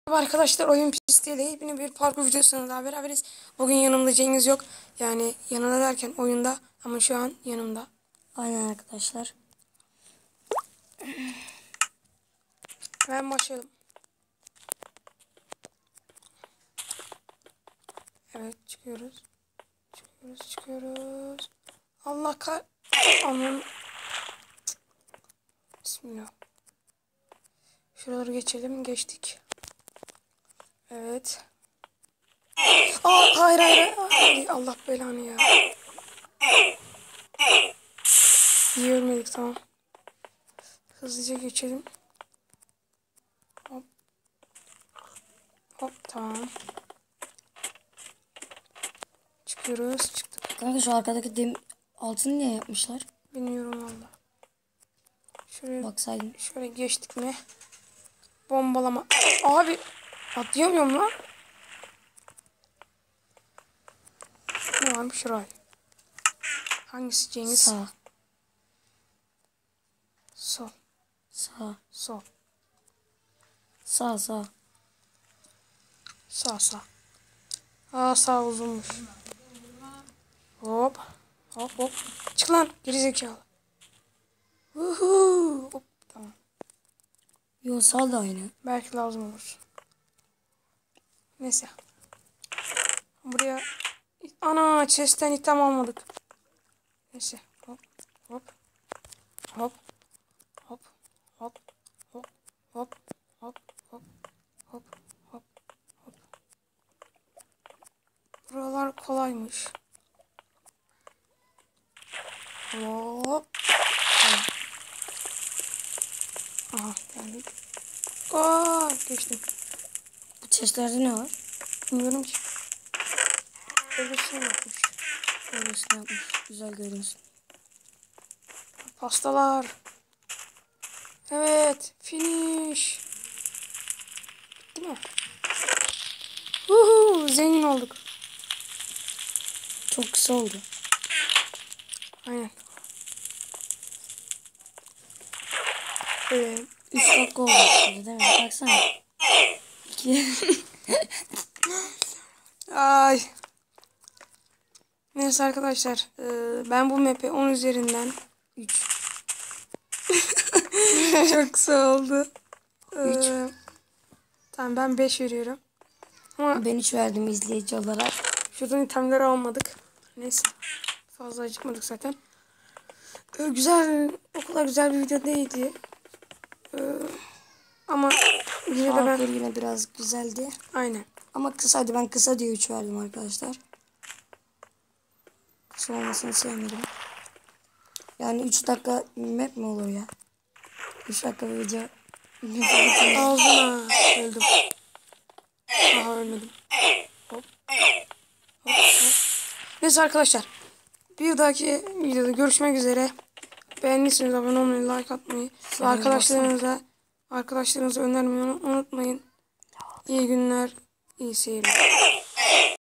Merhaba arkadaşlar, Oyun Pisti'yle yepyeni bir parkur videosuyla daha beraberiz. Bugün yanımda Cengiz yok. Yani yanında derken oyunda, ama şu an yanımda. Aynen arkadaşlar. Hemen başlayalım. Evet, çıkıyoruz. Çıkıyoruz. Allah kah... Aman. Bismillah. Şuraları geçelim, geçtik. Evet. Hayır. Ay, Allah belanı ya. İyi ölmedik, tamam. Hızlıca geçelim. Hop, tamam. Çıktık. Kanka şu arkadaki altın niye yapmışlar? Bilmiyorum valla. Şöyle baksaydın. Şöyle geçtik mi? Bombalama. Abi atlayamıyorum lan. Ne varmış şuraya? Hangisi Cengiz? Sağ. Sol. Sağ. Sol. Sağ. Sağ. Sağ uzunmuş. Hop. Çık lan gerizekalı. Hop, tamam. Yo, sağ da aynı. Belki lazım olur. Neyse. Buraya chest'ten item almadık. Neyse. Hop. Buralar kolaymış. Hop. Aha, geldik. Geçtim. Bu chestlerde ne var? Bilmiyorum ki. Öylesine yapmış. Öylesine yapmış. Güzel görünsün. Pastalar. Evet. Finish. Bitti mi? Zengin olduk. Çok kısa oldu. Aynen. 3 dakika oldu şimdi, değil mi? Baksana. 2. Ay. Neyse arkadaşlar. Ben bu map'e 10 üzerinden 3. Çok kısa oldu. 3. Tamam, ben 5 veriyorum. Ama Ben 3 verdim izleyici olarak. şuradan itemleri almadık. Neyse. Fazla acıkmadık zaten. Güzel, o kadar güzel bir video değildi. Ama yine de Parkur yine biraz güzeldi. Aynen. Ama kısaydı. Ben kısa diye 3 verdim arkadaşlar. Kısa olmasını sevmedim. Yani 3 dakika map mi olur ya? 3 dakika bir video. Ağzına öldüm. Aha, ölmedim. Hop. Neyse arkadaşlar. Bir dahaki videoda görüşmek üzere. Beğendiyseniz abone olmayı, like atmayı ve arkadaşlarınıza önermeyi unutmayın. İyi günler, iyi seyirler.